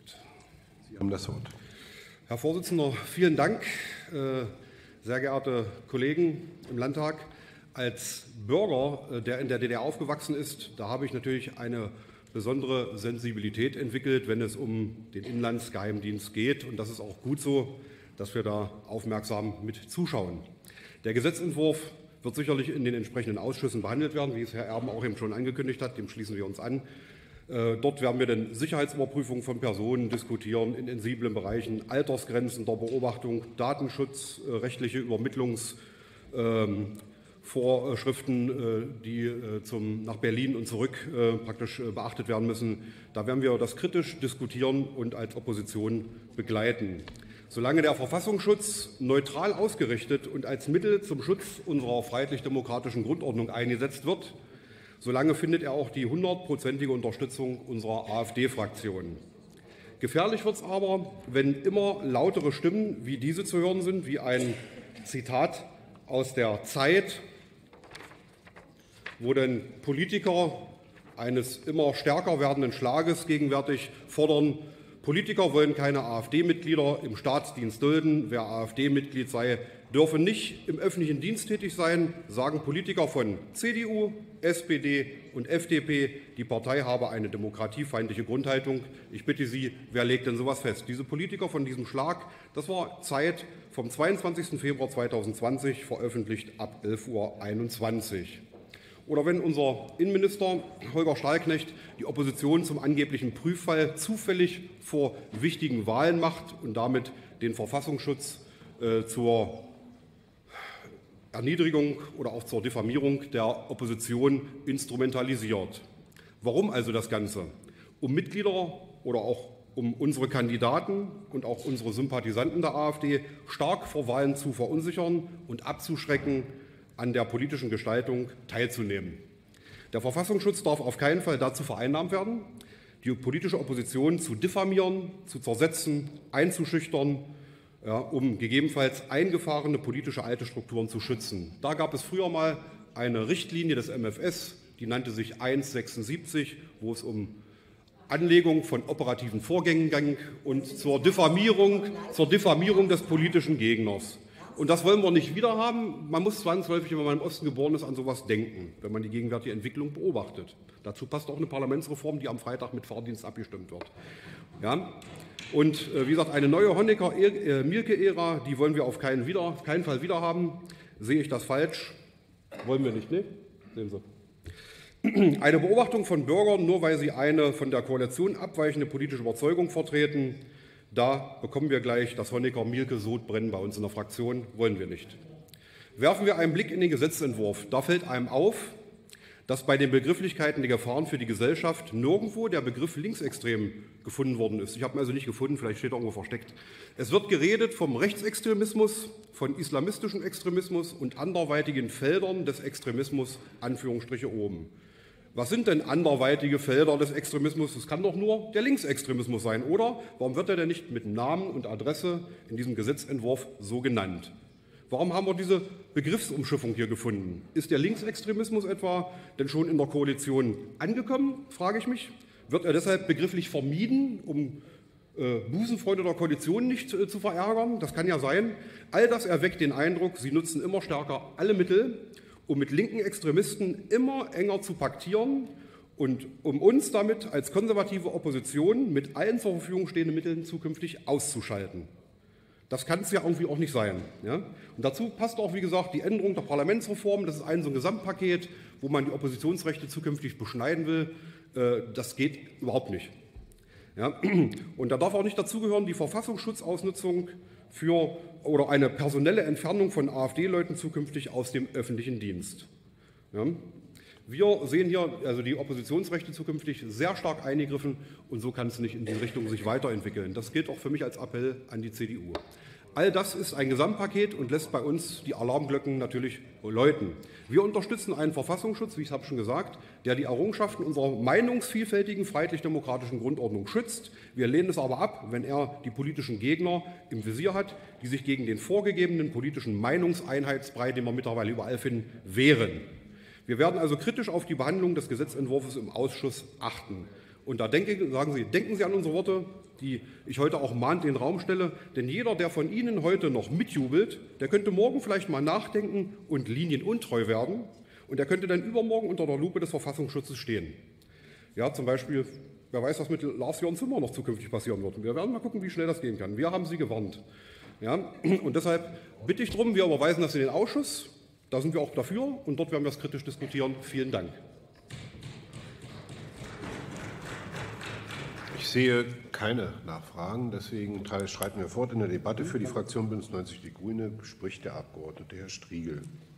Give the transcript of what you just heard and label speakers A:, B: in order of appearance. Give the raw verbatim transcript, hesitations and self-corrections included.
A: Gut. Sie haben das Wort. Herr Vorsitzender, vielen Dank. Sehr geehrte Kollegen im Landtag, als Bürger, der in der D D R aufgewachsen ist, da habe ich natürlich eine besondere Sensibilität entwickelt, wenn es um den Inlandsgeheimdienst geht. Und das ist auch gut so, dass wir da aufmerksam mit zuschauen. Der Gesetzentwurf wird sicherlich in den entsprechenden Ausschüssen behandelt werden, wie es Herr Erben auch eben schon angekündigt hat. Dem schließen wir uns an. Dort werden wir dann Sicherheitsüberprüfung von Personen diskutieren in sensiblen Bereichen, Altersgrenzen der Beobachtung, Datenschutz, rechtliche Übermittlungsvorschriften, die zum, nach Berlin und zurück praktisch beachtet werden müssen. Da werden wir das kritisch diskutieren und als Opposition begleiten. Solange der Verfassungsschutz neutral ausgerichtet und als Mittel zum Schutz unserer freiheitlich-demokratischen Grundordnung eingesetzt wird, solange findet er auch die hundertprozentige Unterstützung unserer AfD-Fraktion. Gefährlich wird es aber, wenn immer lautere Stimmen wie diese zu hören sind, wie ein Zitat aus der Zeit, wo dann Politiker eines immer stärker werdenden Schlages gegenwärtig fordern, Politiker wollen keine AfD-Mitglieder im Staatsdienst dulden. Wer AfD-Mitglied sei, dürfe nicht im öffentlichen Dienst tätig sein, sagen Politiker von C D U, S P D und F D P. Die Partei habe eine demokratiefeindliche Grundhaltung. Ich bitte Sie, wer legt denn sowas fest? Diese Politiker von diesem Schlag, das war Zeit vom zweiundzwanzigsten Februar zweitausendzwanzig, veröffentlicht ab elf Uhr einundzwanzig. Oder wenn unser Innenminister Holger Stahlknecht die Opposition zum angeblichen Prüffall zufällig vor wichtigen Wahlen macht und damit den Verfassungsschutz äh, zur Erniedrigung oder auch zur Diffamierung der Opposition instrumentalisiert. Warum also das Ganze? Um Mitglieder oder auch um unsere Kandidaten und auch unsere Sympathisanten der AfD stark vor Wahlen zu verunsichern und abzuschrecken, an der politischen Gestaltung teilzunehmen. Der Verfassungsschutz darf auf keinen Fall dazu vereinnahmt werden, die politische Opposition zu diffamieren, zu zersetzen, einzuschüchtern, ja, um gegebenenfalls eingefahrene politische alte Strukturen zu schützen. Da gab es früher mal eine Richtlinie des M F S, die nannte sich eins sechsundsiebzig, wo es um Anlegung von operativen Vorgängen ging und zur Diffamierung, zur Diffamierung des politischen Gegners. Und das wollen wir nicht wieder haben. Man muss zwangsläufig, wenn man im Osten geboren ist, an sowas denken, wenn man die gegenwärtige Entwicklung beobachtet. Dazu passt auch eine Parlamentsreform, die am Freitag mit Fahrdienst abgestimmt wird. Ja? Und äh, wie gesagt, eine neue Honecker-Mielke-Ära, die wollen wir auf keinen, wieder, auf keinen Fall wieder haben. Sehe ich das falsch? Wollen wir nicht, ne? Sehen Sie. Eine Beobachtung von Bürgern, nur weil sie eine von der Koalition abweichende politische Überzeugung vertreten, da bekommen wir gleich das Honecker-Mielke-Sodbrennen bei uns in der Fraktion, wollen wir nicht. Werfen wir einen Blick in den Gesetzentwurf. Da fällt einem auf, dass bei den Begrifflichkeiten der Gefahren für die Gesellschaft nirgendwo der Begriff linksextrem gefunden worden ist. Ich habe ihn also nicht gefunden, vielleicht steht er irgendwo versteckt. Es wird geredet vom Rechtsextremismus, von islamistischem Extremismus und anderweitigen Feldern des Extremismus, Anführungsstriche oben. Was sind denn anderweitige Felder des Extremismus? Das kann doch nur der Linksextremismus sein, oder? Warum wird er denn nicht mit Namen und Adresse in diesem Gesetzentwurf so genannt? Warum haben wir diese Begriffsumschiffung hier gefunden? Ist der Linksextremismus etwa denn schon in der Koalition angekommen, frage ich mich? Wird er deshalb begrifflich vermieden, um äh, Busenfreunde der Koalition nicht äh, zu verärgern? Das kann ja sein. All das erweckt den Eindruck, sie nutzen immer stärker alle Mittel, um mit linken Extremisten immer enger zu paktieren und um uns damit als konservative Opposition mit allen zur Verfügung stehenden Mitteln zukünftig auszuschalten. Das kann es ja irgendwie auch nicht sein. Ja? Und dazu passt auch, wie gesagt, die Änderung der Parlamentsreform. Das ist ein so ein Gesamtpaket, wo man die Oppositionsrechte zukünftig beschneiden will. Das geht überhaupt nicht. Ja? Und da darf auch nicht dazugehören die Verfassungsschutzausnutzung für oder eine personelle Entfernung von AfD-Leuten zukünftig aus dem öffentlichen Dienst. Ja? Wir sehen hier also die Oppositionsrechte zukünftig sehr stark eingegriffen und so kann es nicht in die Richtung sich weiterentwickeln. Das gilt auch für mich als Appell an die C D U. All das ist ein Gesamtpaket und lässt bei uns die Alarmglocken natürlich läuten. Wir unterstützen einen Verfassungsschutz, wie ich habe schon gesagt, der die Errungenschaften unserer meinungsvielfältigen freiheitlich-demokratischen Grundordnung schützt. Wir lehnen es aber ab, wenn er die politischen Gegner im Visier hat, die sich gegen den vorgegebenen politischen Meinungseinheitsbrei, den wir mittlerweile überall finden, wehren. Wir werden also kritisch auf die Behandlung des Gesetzentwurfs im Ausschuss achten. Und da denke, sagen Sie, denken Sie an unsere Worte, die ich heute auch mahnend in den Raum stelle. Denn jeder, der von Ihnen heute noch mitjubelt, der könnte morgen vielleicht mal nachdenken und linienuntreu werden. Und er könnte dann übermorgen unter der Lupe des Verfassungsschutzes stehen. Ja, zum Beispiel, wer weiß, was mit Lars-Jörn Zimmer noch zukünftig passieren wird. Wir werden mal gucken, wie schnell das gehen kann. Wir haben Sie gewarnt. Ja, und deshalb bitte ich darum, wir überweisen das in den Ausschuss. Da sind wir auch dafür und dort werden wir es kritisch diskutieren. Vielen Dank.
B: Ich sehe keine Nachfragen, deswegen schreiten wir fort in der Debatte. Für die Fraktion Bündnis neunzig Die Grüne spricht der Abgeordnete Herr Striegel.